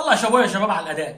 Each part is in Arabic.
يلا شابوه يا شباب على الاداء.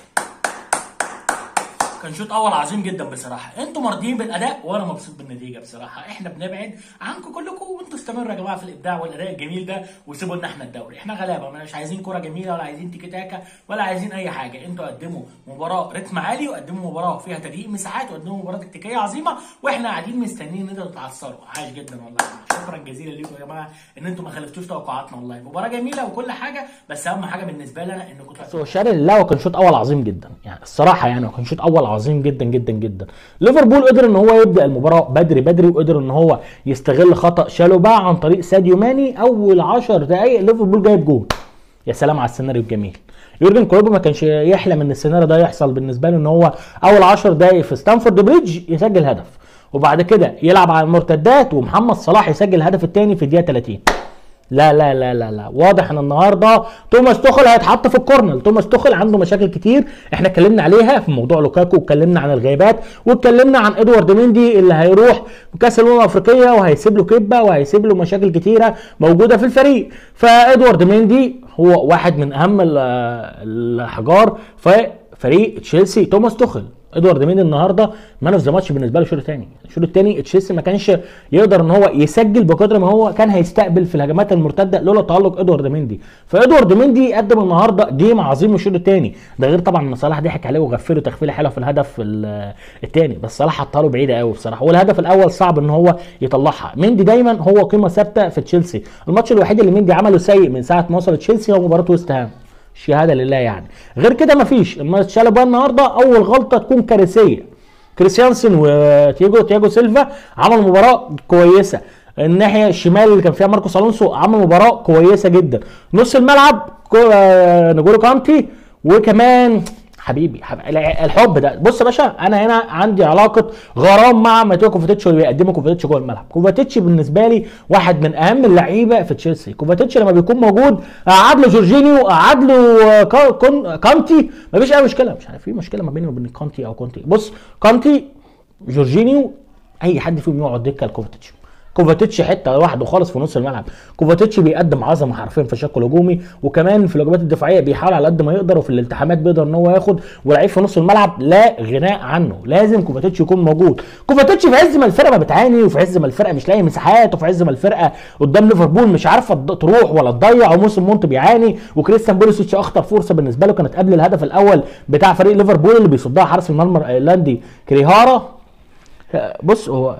كان شوط اول عظيم جدا بصراحه. انتوا مرضيين بالاداء وانا مبسوط بالنتيجه بصراحه. احنا بنبعد عنكم كلكم وانتوا استمروا يا جماعه في الابداع والاداء الجميل ده وسيبوا لنا احنا الدوري. احنا غلابه مش عايزين كوره جميله ولا عايزين تيكي تاكا ولا عايزين اي حاجه. انتوا قدموا مباراه رتم عالي وقدموا مباراه فيها تضييق مساحات وقدموا مباراه تكتيكيه عظيمه واحنا قاعدين مستنيين ان انتوا تتعثروا. عاش جدا والله. شكرا جزيلا ليكم يا جماعه ان انتوا ما خالفتوش توقعاتنا. والله مباراه جميله وكل حاجه، بس اهم حاجه بالنسبه لنا انكم هو شارع الله وكان شوط اول عظيم جدا يعني الصراحه، يعني كان شوط اول عظيم جدا جدا جدا. ليفربول قدر ان هو يبدا المباراه بدري وقدر ان هو يستغل خطا شالوبا عن طريق ساديو ماني. اول 10 دقائق ليفربول جايب جول. يا سلام على السيناريو الجميل. يورجن كلوب ما كانش يحلم ان السيناريو ده يحصل بالنسبه له، ان هو اول 10 دقائق في ستانفورد بريدج يسجل هدف وبعد كده يلعب على المرتدات ومحمد صلاح يسجل الهدف الثاني في الدقيقه 30. لا لا لا لا لا، واضح ان النهارده توماس توخل هيتحط في الكورنر. توماس توخل عنده مشاكل كتير احنا اتكلمنا عليها في موضوع لوكاكو، واتكلمنا عن الغيابات، واتكلمنا عن ادوارد ميندي اللي هيروح كاس الامم الافريقيه وهيسيب له كبه وهيسيب له مشاكل كتيره موجوده في الفريق. فادوارد ميندي هو واحد من اهم الاحجار في فريق تشيلسي. توماس توخل ادوارد ميندي النهارده مان اوف ذا ماتش بالنسبه له. الشوط الثاني، الشوط الثاني تشيلسي ما كانش يقدر ان هو يسجل بقدر ما هو كان هيستقبل في الهجمات المرتده لولا تالق ادوارد ميندي. فادوارد ميندي قدم النهارده جيم عظيم الشوط الثاني، ده غير طبعا ان صلاح ضحك عليه وغفله تغفيله حلوه في الهدف الثاني، بس صلاح حطها له بعيده قوي بصراحه. والهدف الاول صعب ان هو يطلعها. ميندي دايما هو قيمه ثابته في تشيلسي. الماتش الوحيد اللي ميندي عمله سيء من ساعه ما وصل تشيلسي هو مباراه ويست هام، شهاده لله يعني. غير كده مفيش. الماتش شالوبا النهارده اول غلطه تكون كارثيه. كريستيانسن وتياجو سيلفا عمل مباراه كويسه. الناحيه الشمال اللي كان فيها ماركوس الونسو عمل مباراه كويسه جدا. نص الملعب نجولو كانتي وكمان حبيبي الحب ده. بص يا باشا، انا هنا عندي علاقه غرام مع ماتيو كوفاتيتش واللي بيقدمه كوفاتيتش جوه الملعب. كوفاتيتش بالنسبه لي واحد من اهم اللعيبه في تشيلسي. كوفاتيتش لما بيكون موجود قعد له جورجينيو، قعد له كانتي، مفيش اي مشكله. مش عارف في مشكله ما بيني وبين كانتي او كونتي. بص كانتي جورجينيو اي حد فيهم يقعد دكه لكوفاتيتش. كوفاتيتش حته لوحده خالص في نص الملعب. كوفاتيتش بيقدم عظمه حرفيا في الشق الهجومي، وكمان في الواجبات الدفاعيه بيحاول على قد ما يقدر، وفي الالتحامات بيقدر ان هو ياخد. ولعيب في نص الملعب لا غناء عنه، لازم كوفاتيتش يكون موجود. كوفاتيتش في عز ما الفرقه بتعاني، وفي عز ما الفرقه مش لاقي مساحات، وفي عز ما الفرقه قدام ليفربول مش عارفه تروح ولا تضيع، وموسم مونت بيعاني، وكريستيان بوليسيتش اخطر فرصه بالنسبه له كانت قبل الهدف الاول بتاع فريق ليفربول اللي بيصدها حارس المرمى الايرلندي كريهارا. بص هو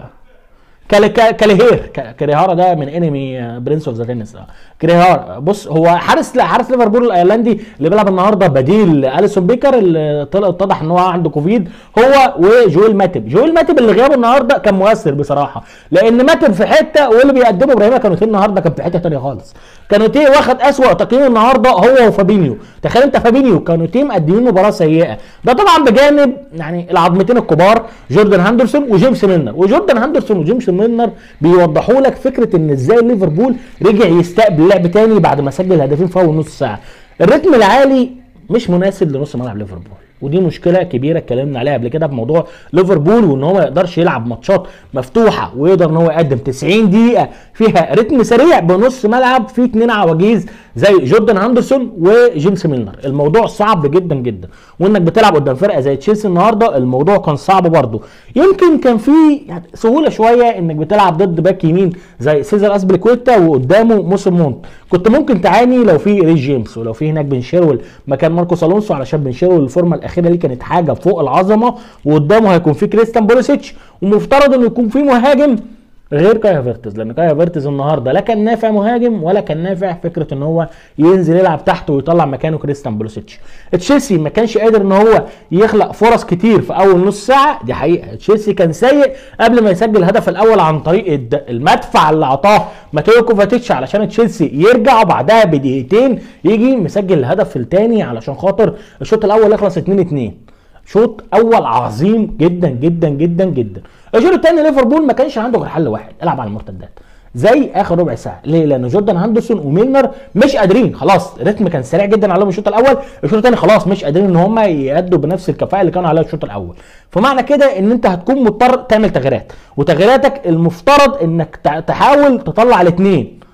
كريهارا ده من انمي برنس اوف ذا تنس. كريهارا بص هو حارس ليفربول الايرلندي اللي بيلعب النهارده بديل اليسون بيكر اللي اتضح ان هو عنده كوفيد، هو وجويل ماتب. جويل ماتب اللي غيابه النهارده كان مؤثر بصراحه، لان ماتب في حته واللي بيقدمه ابراهيم كانوتيه النهارده كان في حته ثانيه خالص. كانوتيه واخد اسوأ تقييم النهارده هو وفابينيو. تخيل انت فابينيو وكانوتيه مقدمين مباراه سيئه. ده طبعا بجانب يعني العظمتين الكبار جوردان هاندرسون وجيمس ميلنر. وجوردان هاندرسون وجيمس ميلنر بيوضحوا لك فكره ان ازاي ليفربول رجع يستقبل لعب تاني بعد ما سجل هدفين في اول نص ساعه. الريتم العالي مش مناسب لنص ملعب ليفربول، ودي مشكله كبيره اتكلمنا عليها قبل كده في موضوع ليفربول، وان هو ما يقدرش يلعب ماتشات مفتوحه ويقدر ان هو يقدم 90 دقيقه فيها رتم سريع بنص ملعب فيه اتنين عواجيز زي جوردان هاندرسون وجيمس ميلنر. الموضوع صعب جدا جدا، وانك بتلعب قدام فرقه زي تشيلسي النهارده الموضوع كان صعب برده. يمكن كان فيه يعني سهوله شويه انك بتلعب ضد باك يمين زي سيزر اسبليكويتا وقدامه موسم مونت. كنت ممكن تعاني لو في ريس جيمس ولو في هناك بن شيرول مكان ماركوس الونسو، علشان بن شيرول الفورمه الاخيره دي كانت حاجه فوق العظمه، وقدامه هيكون في كريستيان بوليسيتش، ومفترض انه يكون في مهاجم غير كاي هافرتز، لان كاي هافرتز النهارده لا كان نافع مهاجم ولا كان نافع فكره ان هو ينزل يلعب تحت ويطلع مكانه كريستيان بوليسيتش. تشيلسي ما كانش قادر ان هو يخلق فرص كتير في اول نص ساعه، دي حقيقه. تشيلسي كان سيء قبل ما يسجل الهدف الاول عن طريق المدفع اللي عطاه ماتيو كوفاتيتش علشان تشيلسي يرجع، وبعدها بدقيقتين يجي مسجل الهدف الثاني علشان خاطر الشوط الاول يخلص 2-2. شوط اول عظيم جدا جدا جدا جدا. الشوط الثاني ليفربول ما كانش عنده غير حل واحد، العب على المرتدات زي اخر ربع ساعه. ليه؟ لان جوردان هاندرسون وميلنر مش قادرين، خلاص الريتم كان سريع جدا عليهم الشوط الاول. الشوط الثاني خلاص مش قادرين ان هم يأدوا بنفس الكفاءه اللي كانوا عليها الشوط الاول. فمعنى كده ان انت هتكون مضطر تعمل تغييرات، وتغييراتك المفترض انك تحاول تطلع الاثنين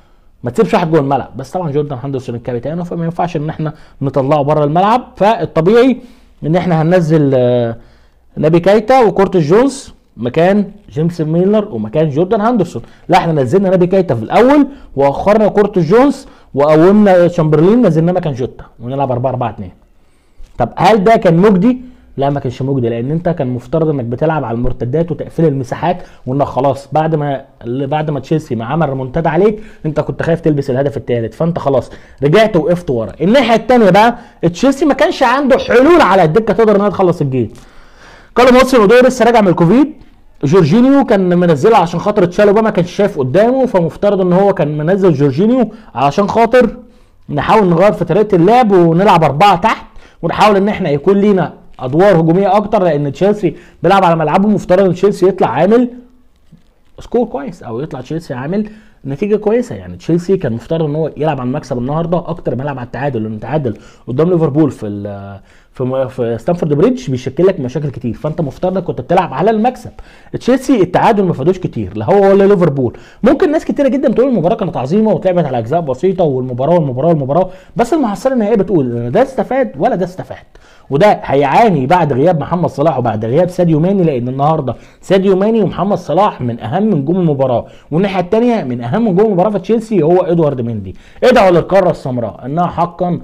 ما تسيبش واحد جوه الملعب. بس طبعا جوردان هاندرسون الكابتن، فما ينفعش ان احنا نطلعه بره الملعب، فالطبيعي ان احنا هننزل نبي كايتا وكورتس جونز مكان جيمس ميلر ومكان جوردان هاندرسون. لا احنا نزلنا نبي كايتا في الاول واخرنا كورتس جونز وقومنا شامبرلين نزلناه مكان جوتا ونلعب 4-4-2. طب هل ده كان مجدي؟ لا ما كانش مجدي، لان انت كان مفترض انك بتلعب على المرتدات وتقفيل المساحات، وانك خلاص بعد ما تشيلسي ما عمل ريمونتادا عليك انت كنت خايف تلبس الهدف الثالث، فانت خلاص رجعت وقفت ورا. الناحيه الثانيه بقى تشيلسي ما كانش عنده حلول على الدكه تقدر انها تخلص الجيم. كارلو ماتسون ودوي لسه راجع من الكوفيد، جورجينيو كان منزله عشان خاطر تشالوبا ما كانش شايف قدامه، فمفترض ان هو كان منزل جورجينيو عشان خاطر نحاول نغير في طريقه اللعب ونلعب 4 تحت، ونحاول ان احنا يكون لينا ادوار هجوميه اكتر، لان تشيلسي بيلعب على ملعبه، مفترض ان تشيلسي يطلع عامل سكور كويس او يطلع تشيلسي عامل نتيجه كويسه. يعني تشيلسي كان مفترض ان هو يلعب على المكسب النهارده اكتر ما يلعب على التعادل، لان التعادل قدام ليفربول في ستانفورد بريدج بيشكل لك مشاكل كتير، فانت مفترض كنت بتلعب على المكسب. تشيلسي التعادل ما فادوش كتير، لا هو ولا ليفربول. ممكن ناس كتيره جدا تقول المباراه كانت عظيمه واتلعبت على اجزاء بسيطه والمباراه، بس المحصله النهائيه بتقول ده استفاد ولا ده استفاد، وده هيعاني بعد غياب محمد صلاح وبعد غياب ساديو ماني، لان النهارده ساديو ماني ومحمد صلاح من اهم نجوم المباراه، والناحيه الثانيه من اهم نجوم المباراه في تشيلسي هو ادوارد مندي. ادعوا للقاره السمراء انها حقا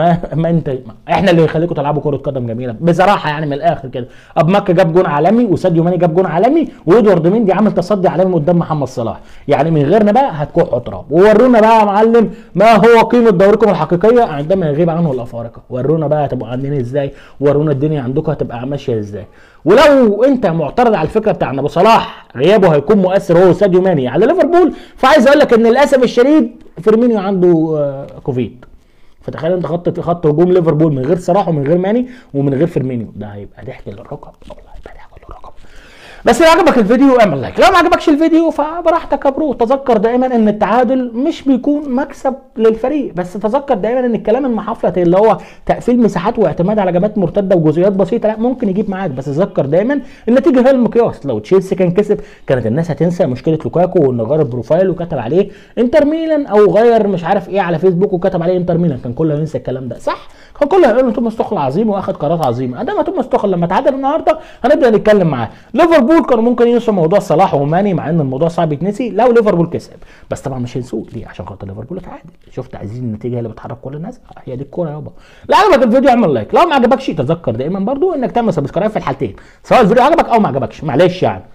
احنا اللي يخليكم تلعبوا كره قدم جميله بصراحه، يعني من الاخر كده. اب مكه جاب جون عالمي وساديو ماني جاب جون عالمي وادوارد مندي عمل تصدي عالمي قدام محمد صلاح، يعني من غيرنا بقى هتكحوا تراب. وورونا بقى يا معلم ما هو قيمه دوركم الحقيقيه عندما يغيب عنه الافارقه، ورونا بقى هتبقوا عاملين ازاي، ورونا الدنيا عندكم هتبقى ماشيه ازاي. ولو انت معترض على الفكره بتاع ان ابو صلاح غيابه هيكون مؤثر هو وساديو ماني على ليفربول، فعايز اقول لك ان للاسف الشديد فيرمينيو عنده كوفيد، فتخيل انت خط هجوم ليفربول من غير صلاح ومن غير ماني ومن غير فيرمينيو، ده هيبقى ضحك للركب والله، هيبقى ضحك للركب. بس لو عجبك الفيديو اعمل لايك، لو ما عجبكش الفيديو فبراحتك يا برو. تذكر دائما ان التعادل مش بيكون مكسب للفريق، بس تذكر دائما ان الكلام المحفلة اللي هو تقفيل مساحات واعتماد على جبهات مرتده وجزئيات بسيطه لا ممكن يجيب معاك، بس تذكر دايما النتيجه هي المقياس. لو تشيلسي كان كسب كانت الناس هتنسى مشكله لوكاكو وانه غير البروفايل وكتب عليه انتر ميلان، او غير مش عارف ايه على فيسبوك وكتب عليه انتر ميلان، كان كله هينسى الكلام ده صح؟ كان كله هيقول ان توماس توخل عظيم واخد قرارات عظيمه. ادام توماس توخل لما تعادل النهارده هنبدا نتكلم معاه. ليفربول كانوا ممكن ينسوا موضوع صلاح وماني، مع ان الموضوع صعب يتنسي لو ليفربول كسب، بس طبعا مش هينسوه ليه؟ عشان خاطر ليفربول اتعادل. شفت عايزين النتيجه اللي بتحرك كل الناس، هي دي الكوره يابا. لو عجبك الفيديو اعمل لايك، لو ما عجبكش تذكر دايما برضو انك تعمل سبسكرايب في الحالتين، سواء الفيديو عجبك او ما عجبكش، معلش يعني.